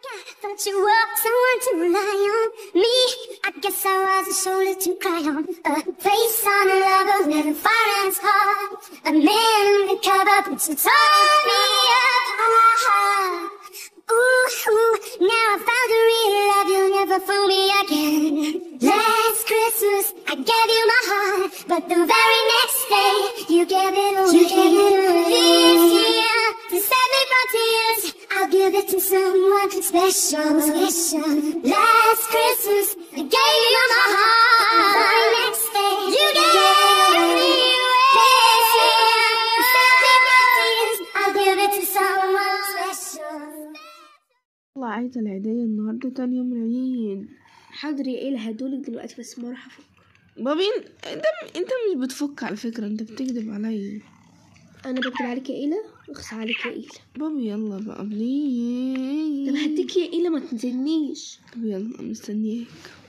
Thought you were someone to rely on. Me, I guess I was a shoulder to cry on. A place on a lover never far as hard. A man undercover puts it on me up. Ooh, now I found a real love, you'll never fool me again. Last Christmas, I gave you my heart, but the very next day, you gave it away. This year, to save me from tears, I'll give it to someone special. Last Christmas, I gave you my heart, the very next day, you gave me away. This year, to save me from tears, I'll give it to someone special. والله عايزة العيدية النهاردة تاني يوم العيد. حاضر يا ايه هدولك دلوقتي بس ما راح افك. بابي انت مش بتفك على فكرة، انت بتكذب عليا. انا بكتب عليك يا ايلا، اخص عليك يا ايلا. بابي يلا بقى بليز. طب هديك يا ايلا ما تنزلنيش. طب يلا مستنياك.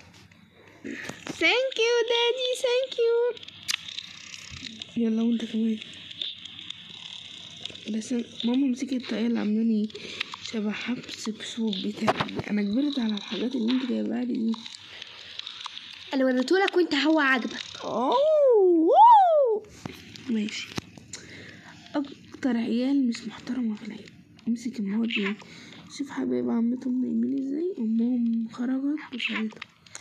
ثانك يو دادي، ثانك يو. يلا وانت كمان. بس ماما مسكت الطاقية اللي عاملاني شبه حبس بسوب بتاعي. انا كبرت على الحاجات اللي انت جايبها لي دي. انا وريتهولك وانت هو عاجبك. ماشي. اكتر عيال مش محترمه في العيد. امسك المواد دي، شوف حبايب عمتهم نايمين ازاي، امهم خرجت وشالتها.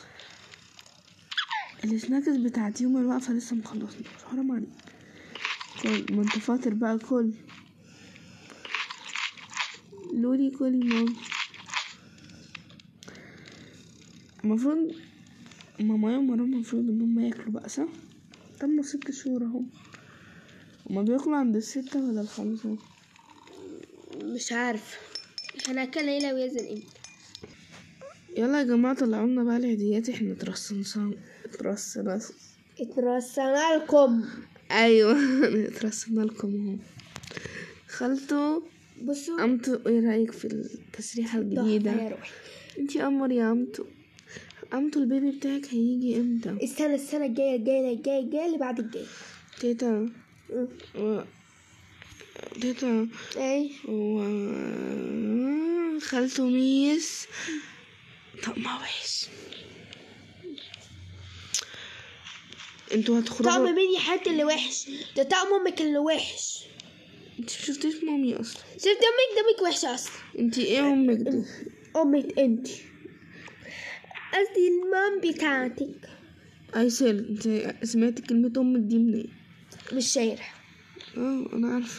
السناكس بتاعت يوم الوقفه لسه مخلصناش، حرام عليك. كل ما انت فاطر بقى كل لولي كلي ماما. المفروض ماما ومرام المفروض ان هم ياكلوا بقى صح؟ تم 6 شهور اهو. هما بياكلوا عند 6 ولا 5؟ مش عارف. انا اكل ليلى ويزن امتى؟ يلا يا جماعه طلعولنا بقى العيديات. احنا اترسنا لكم. ايوه اترسمنا لكم اهو. خالته بصوا قمتوا ايه رايك في التسريحه الجديده؟ انتي قمر يا قمتوا البيبي بتاعك هيجي امتى؟ السنه الجايه اللي بعد الجاي. تيتا اي خالته ميس طقمها وحش. انتوا هتخرجوا. طقم مين يا حتى اللي وحش؟ ده طقم امك اللي وحش. انت شفتيش مامي اصلا؟ شفت امك وحشه اصلا. انت ايه امك دي؟ امك انت قصدي المام بتاعتك. ايسل انت سمعتي كلمه امك دي منين؟ من الشارع. انا عارفه.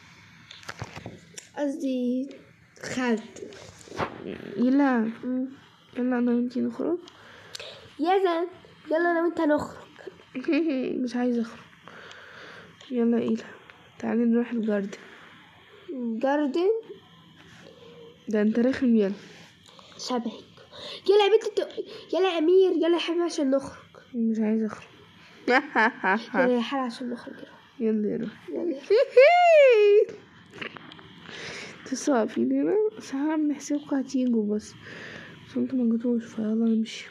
قصدي خالته. يلا انا وانتي نخرج. يلا انا وانت نخرج. مش عايزه اخرج. يلا ايلا تعالي نروح الجاردن. ده انت رخم. يلا شبهك. يلا يا بنت يلا يا امير، يلا يا حبيبي عشان نخرج. مش عايزه اخرج. يلا يا حبيبي عشان نخرج. يلا يلا تصافين هنا ساعة بنحسبكم هتيجوا بس انتوا ما جيتوش، فيلا نمشي.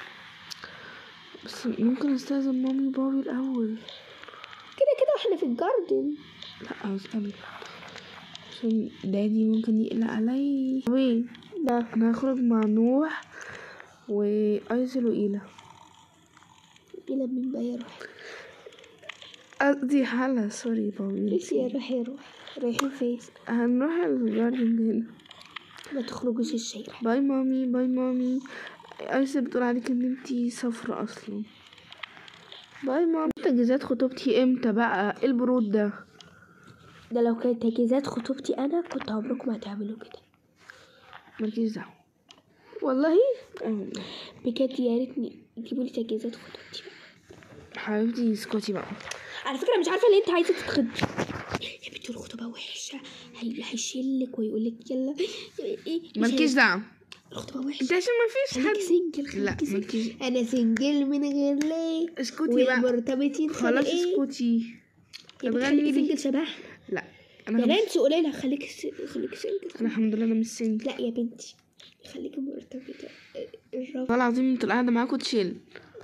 بس ممكن استاذن مامي وبابي الاول. كده واحنا في الجاردن. لا استنى عشان دادي ممكن يقلق علي. وين؟ لا انا هخرج مع نوح وايسل وإيلا. مين بقى يروح؟ قصدي حالة سوري بابي. ليش يروح رايحين فين؟ هنروح الجاردن هنا. ما تخرجوش الشارع. باي مامي. ايسل بتقول عليك ان انتي صفرة اصلا. باي مامي. تجهيزات خطوبتي امتى بقى؟ ايه البرود ده لو كانت تجهيزات خطوبتي انا كنت عمركم هتعملوا كده. مالكيش دعوة والله بجد. يا ريتني تجيبوا لي تجهيزات خطوبتي حبيبتي. اسكتي بقى. على فكره مش عارفه ليه انت عايزه تتخطبي يا بنتي. الخطوبه وحشه. هيشيلك ويقولك يلا مالكيش دعوة. الخطوبه وحشه. انت عشان مفيش حد سنجل. لا مالكيش. انا سنجل من غير ليه. اسكتي بقى. مرتبطين خلاص اسكتي. خليكي سنجل شبه. لا انا يا نانسي قولي لها خليكي سنجل. انا الحمد لله انا مش سنجل. لا يا بنتي خليكي مرتبطه. والله العظيم انتوا قاعده معاكوا تشيل.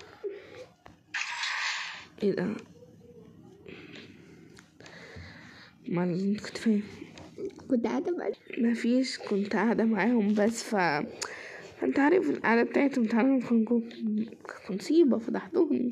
ايه ده؟ ما كنت فاهم. كنت قاعدة معاك. مفيش، كنت قاعدة معاهم بس فانت عارف القعدة بتاعتهم كانت مصيبة، فضحتوني.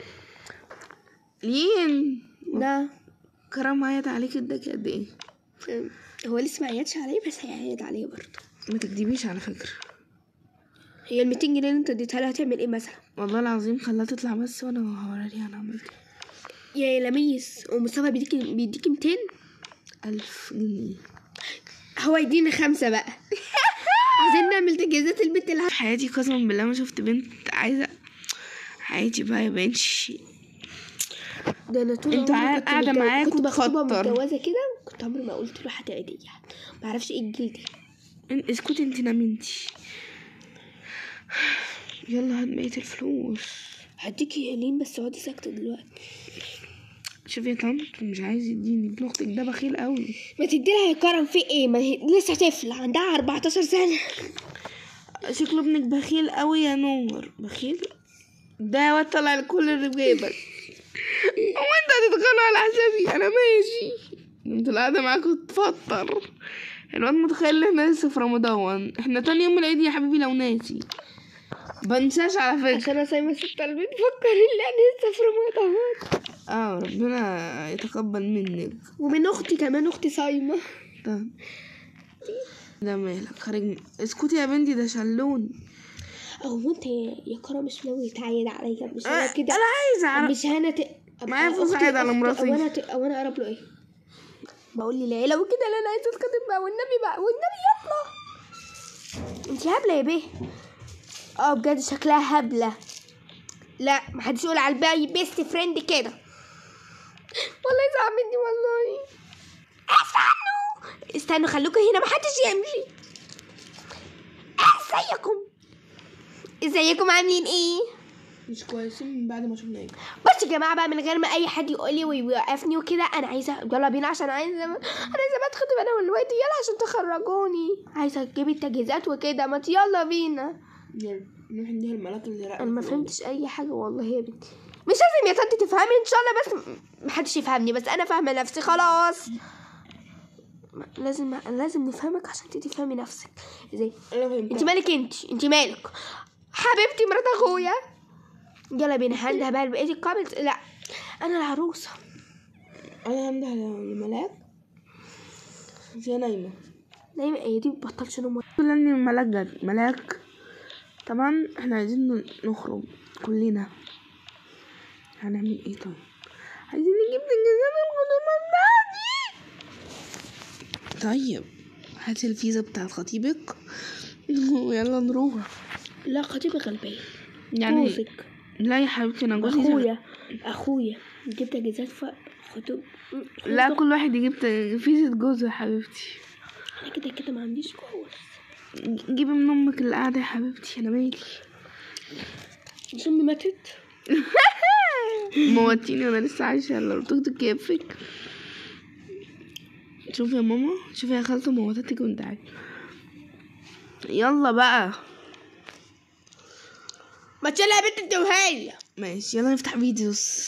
لين لا كرم عيط عليك اداك قد ايه؟ هو لسه ما عيطش عليا بس هيعيط عليا برضه. ما تكدبيش على فكرة. هي ال 200 جنيه اللي انت اديتها لها هتعمل ايه مثلا؟ والله العظيم خلاها تطلع بس وانا هوريها انا عملت يا لميس، ومصطفى بيديكي 200 جنيه. هو يدينا 5 بقى. عايزين نعمل تجهيزات البنت اللي في حياتي قسما بالله ما شفت بنت عايزة حياتي بقى يبانش. ده انا طول انتوا عمري قاعدة معاك كنت مخطوبة وتفطر. متجوزة كده، كنت عمري ما قلت له حتى عيدية، ما اعرفش ايه الجلد. اسكتي انت، نامي انت. يلا هات بقية الفلوس. هديكي يا لين بس اقعدي ساكتة دلوقتي. شوفي يا طنط، مش عايز يديني، ابن اختك ده بخيل قوي. ما تديلها يا كرم، في ايه؟ ما هي لسه طفل عندها 14 سنة. شكله ابنك بخيل قوي يا نور. بخيل ده وطلع لكل الرجالة. هو انت هتتغنوا على حسابي؟ انا ماشي. انت القعدة معاكوا تفطر. الواد متخيل ان احنا لسه في رمضان. احنا تاني يوم العيد يا حبيبي لو ناسي. بنساش على فكرة عشان انا صايمة 6 البيت فكر ان انا لسه في رمضان. ربنا يتقبل منك ومن اختي كمان، اختي صايمة. طب ده مالك خارج؟ اسكتي يا بنتي، ده شلون. او انت يا كرم مش ناوي تعايد عليا؟ مش انا كده، انا عايزه اعرف. مش هنا معايا فلوس عايد على مراتي. او انا اقرب له ايه؟ بقول لي لا لو كده لا انا عايزه اتخطب بقى والنبي يلا. انت هبله يا بيه. بجد شكلها هبله. لا محدش يقول على الباقي بيست فريند كده. والله يزعل مني والله. استنوا خلوكم هنا، محدش يمشي. ازيكم عاملين ايه؟ مش كويسين من بعد ما شفنا ايه. بس يا جماعه بقى، من غير ما اي حد يقول لي ويوقفني وكده، انا عايزه يلا بينا عشان عايزه اتخطب انا والواد. يلا عشان تخرجوني، عايزه اجيب التجهيزات وكده. ما يلا بينا. يلا نروح نديها الملاك اللي رقبت. انا ما فهمتش اي حاجه والله يا بنتي. مش لازم يا طنط تفهمي ان شاء الله، بس محدش يفهمني، بس انا فاهمه نفسي خلاص. لازم نفهمك عشان انت تفهمي نفسك. ازاي؟ انت مالك؟ انت مالك حبيبتي مرات اخويا؟ يلا بينا هندها بقى بقيت الكومنت. لا انا العروسه. انا هندها لملاك. هي نايمه ايه دي؟ بطلش نوم. لاني ملاك جد. ملاك طبعا احنا عايزين نخرج كلنا. هنعمل ايه طيب؟ عايزين نجيب تجهيزات الخطوبه بتاعتي. طيب هاتي الفيزا بتاعت خطيبك ويلا نروح. لا خطيبي غلبان يعني جوزك. لا يا حبيبتي انا جوزي اخويا جبت تجهيزات خطوب. لا كل واحد يجيب فيزا جوزه يا حبيبتي. انا كده ما عنديش قوه. جيبي من امك اللي قاعده يا حبيبتي، انا مالي. مش امي ماتت؟ موتيني وانا لسه عايشه. لو تكتك كيفك. شوفي يا ماما، شوفي يا خالته، موتتك وانت عايشه. يلا بقى ما تشيلها يا بنت انت وهي. ماشي يلا نفتح فيديوز.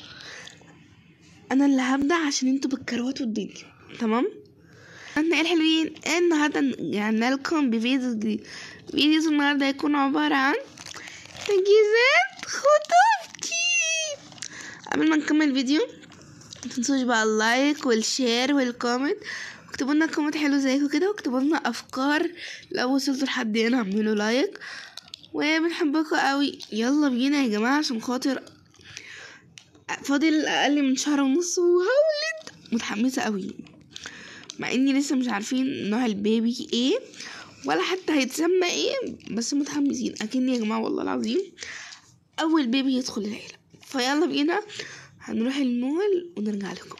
انا اللي هبدأ عشان انتوا بالكروات والدنيا تمام. احنا ايه الحلوين، النهارده جعلنا لكم بفيديو جديد. فيديوز النهارده هيكون عبارة عن تجهيزات خطوبتي. قبل ما نكمل الفيديو متنسوش بقى اللايك والشير والكومنت، واكتبوا لنا كومنت حلو زيكم كده، واكتبوا لنا افكار. لو وصلتوا لحد هنا اعملوا لايك، وبنحبكم قوي. يلا بينا يا جماعه عشان خاطر فاضل اقل من شهر ونص وهولد. متحمسه قوي مع اني لسه مش عارفين نوع البيبي ايه ولا حتى هيتسمى ايه، بس متحمسين اكني يا جماعه والله العظيم اول بيبي يدخل العيله. فيلا بينا هنروح المول ونرجع لكم.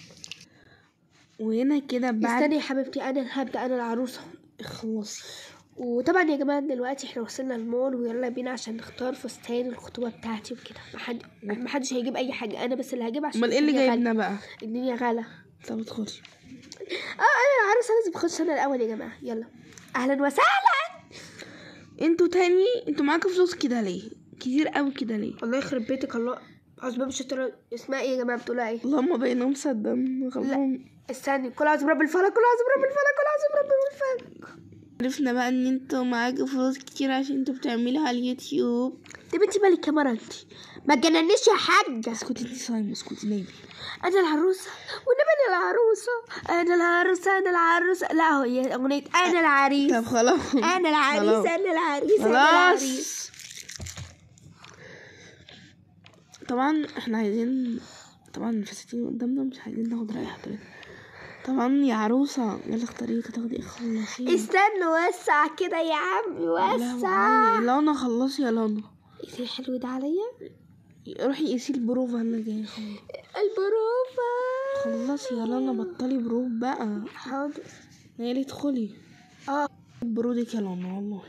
وهنا كده بعد استني يا حبيبتي، انا هبدا انا العروسه. خلاص. وطبعا يا جماعه دلوقتي احنا وصلنا المول، ويلا بينا عشان نختار فستان الخطوبه بتاعتي وكده. محدش هيجيب اي حاجه، انا بس اللي هجيب عشان امال ايه اللي جايبنا بقى؟ الدنيا غلا. طب ادخلي. انا العروسه لازم اخش انا الاول يا جماعه. يلا اهلا وسهلا. انتوا تاني، انتوا معاكم فلوس كده ليه؟ كتير قوي كده ليه؟ الله يخرب بيتك. الله عزبة الشطر اسمها ايه يا جماعة؟ بتقولها ايه؟ اللهم بينهم سدا غلطان. استني، كل عزم رب الفلك، كل عزم رب الفلك، كل عزم رب الفلك. عرفنا بقى ان انتوا معاكوا فلوس كتير عشان انتوا بتعملوا على اليوتيوب. طب انتي مالك كاميرا انتي؟ ما تجننيش يا حاجة. اسكتي انتي صايمة، اسكتي نايمة. انا العروسة والنبي، انا العروسة، انا العروسة، انا العروسة. لا هي اغنية انا العريس. طب خلاص انا العريس، خلاص. انا العريس، انا العريس. خلاص. طبعا احنا عايزين، طبعا الفساتين قدامنا مش عايزين ناخد رأي حضرتك. طبعا يا عروسة يلا اختاري تاخدي خلصي. استنى وسع كده يا عمي، وسع. لانا خلصي يا لانا. ايه الحلو ده عليا؟ روحي قيسي البروفة انا جاي. البروفة. خلصي يا لانا، بطلي بروف بقى. حاضر. نيلي ادخلي. برودك يا لانا والله.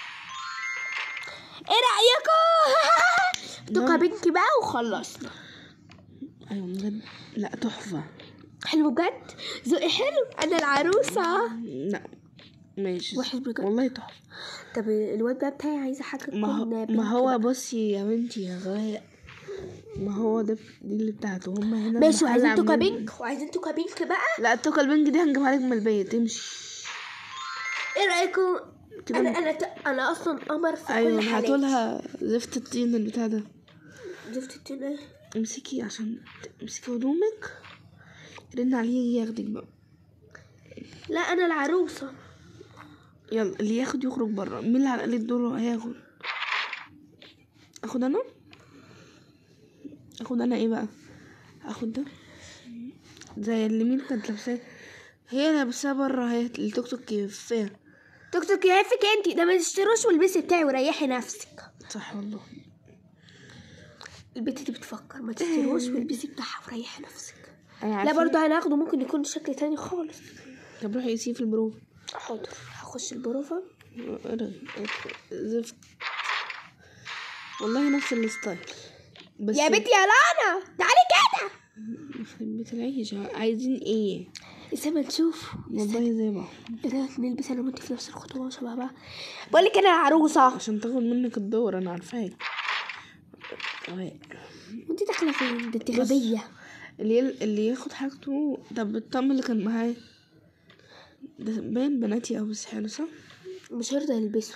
ايه رأيكم؟ توكا بنكي بقى وخلصنا. ايوه بجد، لا تحفة. حلو بجد، ذوقي حلو. انا العروسة. لا ماشي وحش بجد والله تحفة. طب الواد بقى بتاعي عايزة حاجة تكون ما هو بصي يا بنتي يا غاية، ما هو ده دي اللي بتاعته هما هنا. ماشي. وعايزين توكا بينك، وعايزين توكا بينك بقى. لا التوكا البنك دي هنجيبها لك من البيت. امشي. ايه رايكم؟ انا اصلا قمر في كل الحالات. هاتولها زفت الطين البتاع ده. زفت الطين ايه؟ امسكي عشان امسكي هدومك، رن عليه يجي ياخدك بقى. لا انا العروسه. يلا اللي ياخد يخرج بره. مين اللي على قلة دوره هياخد؟ اخد انا ايه بقى؟ اخد ده زي اللي مين كانت لابساه، هي لابساه بره. هي التوك توك كيفاه. توك توك يعرفك انتي ده. ما تشتروش والبسي بتاعي وريحي نفسك. صح والله. البنت دي بتفكر. ما تشتروش والبسي بتاعها وريحي نفسك. لا برضه هناخده ممكن يكون شكل تاني خالص. طب روحي قيسيه في البروف. حاضر هخش البروفة. زفت والله نفس الستايل بس. يا بنتي يا لانا تعالي كده. بيت العيش عايزين ايه؟ اسمع نشوف والله زي بعض. ايه نلبس انا وانت في نفس الخطوه وشبه بعض. بقول لك انا العروسه عشان تاخد منك الدور. انا عارفاك. وانت داخله فين؟ ده انت غبيه. اللي ياخد حاجته. طب الطقم اللي كان معايا ده باين بناتي او بس حلو صح؟ مش هرضى يلبسه.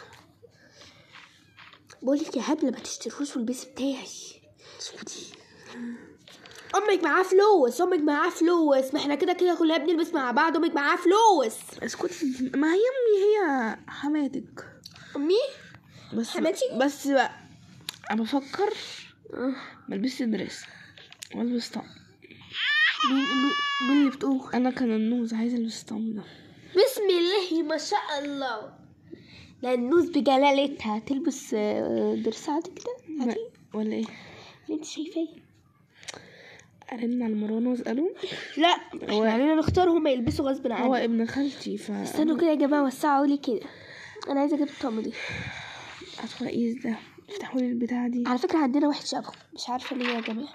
بقول لك يا هبله ما تشتروش والبسي بتاعي. اسكتي. امك معاه فلوس، امك معاه فلوس. ما احنا كده كده كلنا بنلبس مع بعض. امك معاه فلوس. اسكتي. ما هي امي هي حماتك. امي بس حماتي. بس بقى انا بفكر ما البسش دريس والبس طقم. مين اللي بتقول؟ انا كان النوز عايزه البس الطقم ده. بسم الله ما شاء الله. لا النوز بجلالتها تلبس درسات كده عادي ولا ايه اللي انت شايفاه؟ ارن على مروان واساله. لا يعني نختار هما يلبسوا غصب عني. هو ابن خالتي استنوا كده يا جماعه، وسعوا لي كده. انا عايزه اجيب الطقم دي. ادخل اقيس ده. افتحوا لي البتاعه دي. على فكره عندنا واحد شبهه مش عارفه ليه يا جماعه.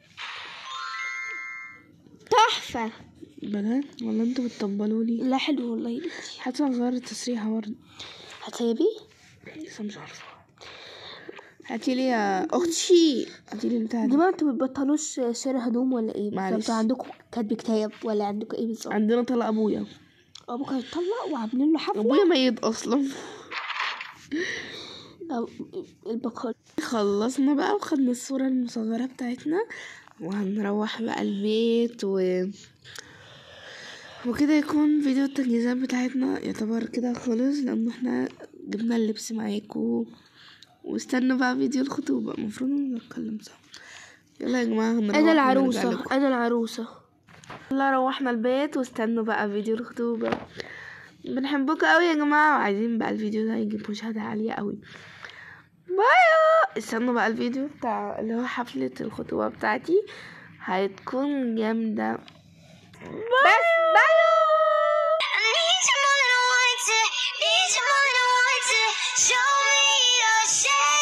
تحفه. بنات ولا انتوا بتطبلوا لي؟ لا حلو والله. حتى غير التسريحه برضه. هتسيبي؟ لسه مش عارفه. هاتي لي يا اختي، هاتي لي البتاعه دي. جماعه انتوا بتبطلوش شراء هدوم ولا ايه؟ معلش. عندكم كاتب كتاب ولا عندكم ايه بالظبط؟ عندنا طلق ابويا. ابوك هيتطلق وعاملين له حفله. ابويا ميت اصلا. البقال. خلصنا بقى وخدنا الصوره المصغره بتاعتنا وهنروح بقى البيت وكده يكون فيديو التجهيزات بتاعتنا يعتبر كده خلص، لان احنا جبنا اللبس معاكم. واستنوا بقى فيديو الخطوبه. المفروض نتكلم صح. يلا يا جماعه هنروح. انا العروسه. يلا روحنا البيت واستنوا بقى فيديو الخطوبه. بنحبكم قوي يا جماعه وعايزين بقى الفيديو ده يجيب مشاهده عاليه قوي. باي. استنوا بقى الفيديو بتاع اللي هو حفله الخطوبه بتاعتي هتكون جامده. بس باي. Show me your shame.